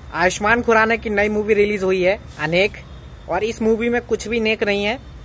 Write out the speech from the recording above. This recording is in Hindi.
आयुष्मान खुराना की नई मूवी रिलीज हुई है अनेक, और इस मूवी में कुछ भी नेक नहीं है।